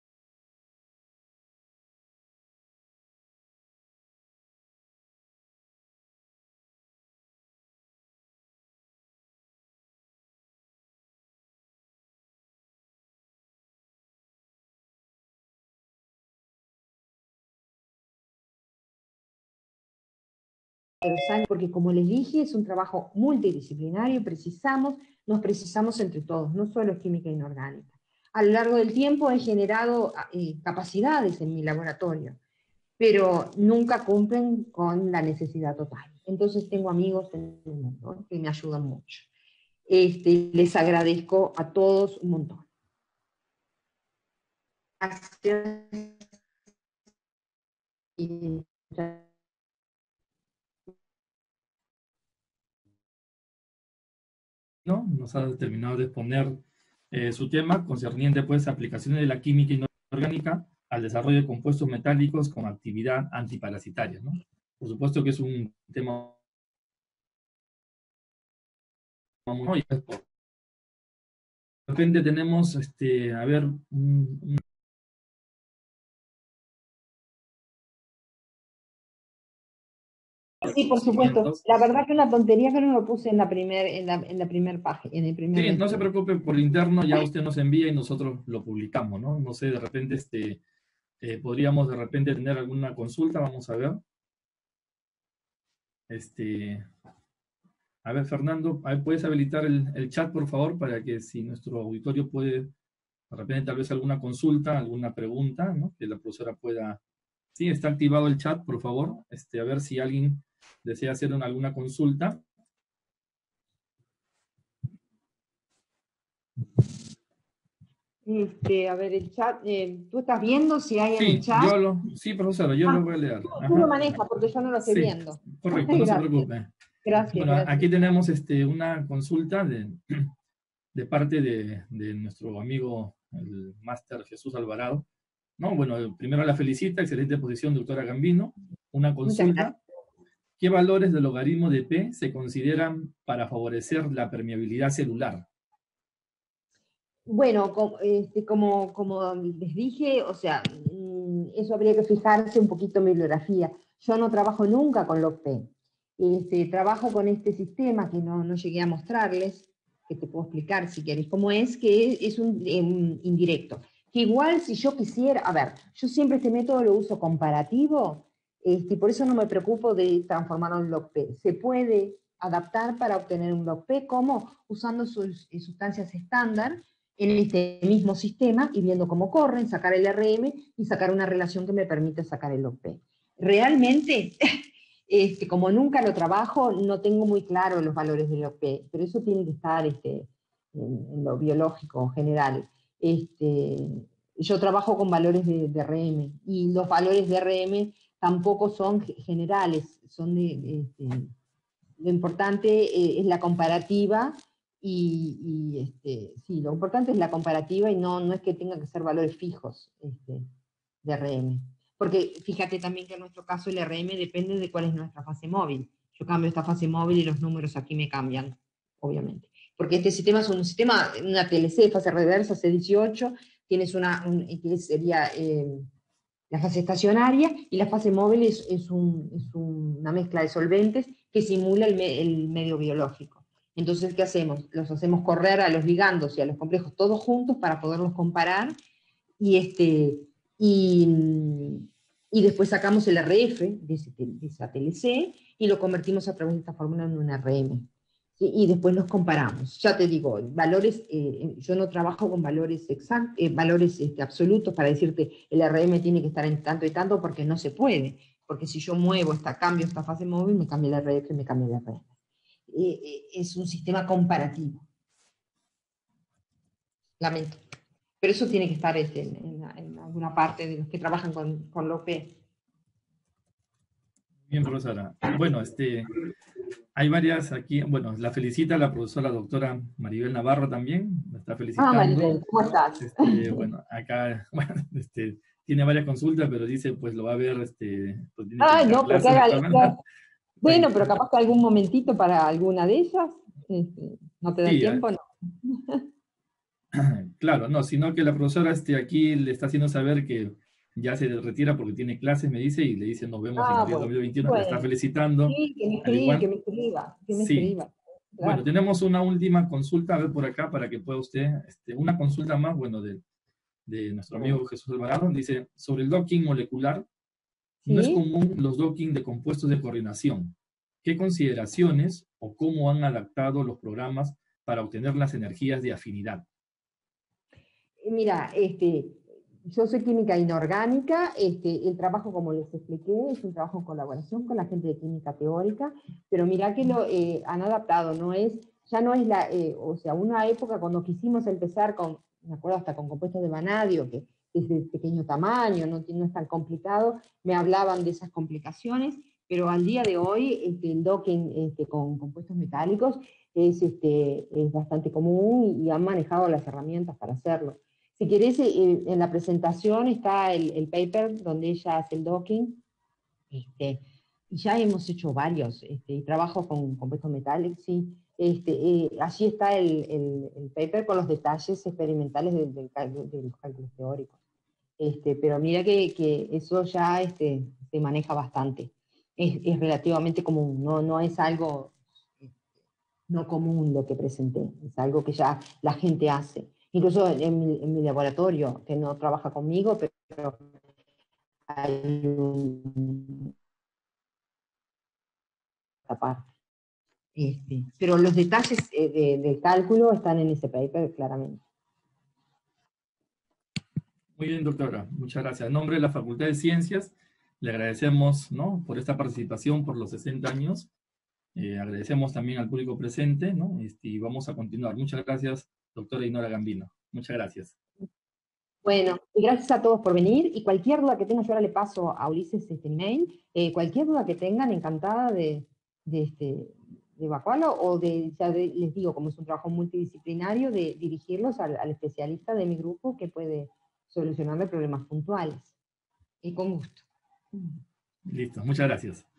Porque como les dije, es un trabajo multidisciplinario y nos precisamos entre todos, no solo es química inorgánica. A lo largo del tiempo he generado capacidades en mi laboratorio, pero nunca cumplen con la necesidad total. Entonces tengo amigos en el mundo, ¿no?, que me ayudan mucho. Les agradezco a todos un montón. Gracias. ¿No? Nos ha terminado de exponer su tema concerniente pues aplicaciones de la química inorgánica al desarrollo de compuestos metálicos con actividad antiparasitaria, ¿no? Por supuesto que es un tema muy... De repente tenemos, a ver, Sí, por supuesto. La verdad que una tontería que no lo puse en la primer página, en el primer... Sí, no se preocupe, por interno ya usted nos envía y nosotros lo publicamos, ¿no? No sé, de repente, podríamos de repente tener alguna consulta, vamos a ver. A ver, Fernando, ¿puedes habilitar el chat, por favor, para que si nuestro auditorio puede, de repente, tal vez alguna consulta, alguna pregunta, ¿no?, que la profesora pueda... Sí, está activado el chat, por favor. A ver si alguien desea hacer alguna consulta. A ver, el chat, ¿tú estás viendo si hay en el chat? Sí, profesora, yo lo voy a leer. Tú lo manejas porque yo no lo estoy viendo. Correcto, no se preocupe. Gracias. Bueno, gracias. Aquí tenemos una consulta de parte de nuestro amigo, el máster Jesús Alvarado. No, bueno, primero la felicita, excelente posición, doctora Gambino. Una consulta. ¿Qué valores del logaritmo de P se consideran para favorecer la permeabilidad celular? Bueno, como les dije, o sea, eso habría que fijarse un poquito en bibliografía. Yo no trabajo nunca con log-P. Trabajo con este sistema que no llegué a mostrarles, que te puedo explicar si querés cómo es, que es un indirecto. Que igual si yo quisiera, a ver, yo siempre este método lo uso comparativo, por eso no me preocupo de transformarlo en log-P. Se puede adaptar para obtener un log-P, como usando sus sustancias estándar en este mismo sistema y viendo cómo corren, sacar el RM y sacar una relación que me permite sacar el log-P. Realmente, como nunca lo trabajo, no tengo muy claro los valores del log-P, pero eso tiene que estar en lo biológico general. Yo trabajo con valores de RM, y los valores de RM tampoco son generales, son lo importante es la comparativa, sí, lo importante es la comparativa y no es que tengan que ser valores fijos de RM. Porque fíjate también que en nuestro caso el RM depende de cuál es nuestra fase móvil. Yo cambio esta fase móvil y los números aquí me cambian, obviamente. porque este sistema es un sistema, una TLC, fase reversa, C18, tienes que sería la fase estacionaria, y la fase móvil es una mezcla de solventes que simula el medio biológico. Entonces, ¿qué hacemos? Los hacemos correr a los ligandos y a los complejos todos juntos para poderlos comparar, y, y después sacamos el RF de esa TLC y lo convertimos a través de esta fórmula en un RM. ¿Sí? Y después los comparamos. Ya te digo, valores, yo no trabajo con valores exactos, valores absolutos para decirte el RM tiene que estar en tanto y tanto, porque no se puede. Porque si yo cambio esta fase móvil, me cambia el RF, me cambia el RM. Es un sistema comparativo. Lamento. Pero eso tiene que estar en alguna parte de los que trabajan con López. Bien, profesora. Bueno, hay varias aquí. Bueno, la felicita la profesora doctora Maribel Navarro también. La está felicitando. Maribel, ¿cómo estás? Bueno, acá, bueno, tiene varias consultas, pero dice, pues lo va a ver, pues tiene que no, pero clases, bueno, pero capaz que algún momentito para alguna de ellas, ¿no te da tiempo? No. Claro, no, sino que la profesora aquí le está haciendo saber que ya se retira porque tiene clases, me dice, y le dice, nos vemos en el 2021, bueno, la está felicitando. Sí, que me escriba. Sí. Claro. Bueno, tenemos una última consulta, a ver por acá, para que pueda usted, una consulta más, bueno, de nuestro amigo Jesús Alvarado, dice, sobre el docking molecular, ¿sí? No es común los docking de compuestos de coordinación. ¿Qué consideraciones o cómo han adaptado los programas para obtener las energías de afinidad? Mira, yo soy química inorgánica, el trabajo, como les expliqué, es un trabajo en colaboración con la gente de química teórica, pero mira que lo han adaptado, ya no es o sea, una época cuando quisimos empezar me acuerdo hasta con compuestos de vanadio, que es de pequeño tamaño, no es tan complicado, me hablaban de esas complicaciones, pero al día de hoy el docking con compuestos metálicos es bastante común y han manejado las herramientas para hacerlo. Si querés, en la presentación está el paper donde ella hace el docking, y ya hemos hecho varios, y trabajo con compuestos metálicos, sí. Allí está el paper con los detalles experimentales de los cálculos teóricos. Pero mira que eso ya se maneja bastante. Es relativamente común, no es algo no común lo que presenté, es algo que ya la gente hace. Incluso en mi laboratorio, que no trabaja conmigo, pero hay parte. Pero los detalles del cálculo están en ese paper, claramente. Muy bien, doctora. Muchas gracias. En nombre de la Facultad de Ciencias, le agradecemos, ¿no?, por esta participación por los 60 años. Agradecemos también al público presente, ¿no? Y vamos a continuar. Muchas gracias, doctora Ainhoa Gambino. Muchas gracias. Bueno, y gracias a todos por venir, y cualquier duda que tengan, yo ahora le paso a Ulises este email, cualquier duda que tengan, encantada de evacuarlo, o les digo, como es un trabajo multidisciplinario, de dirigirlos al especialista de mi grupo que puede solucionarle problemas puntuales. Y con gusto. Listo, muchas gracias.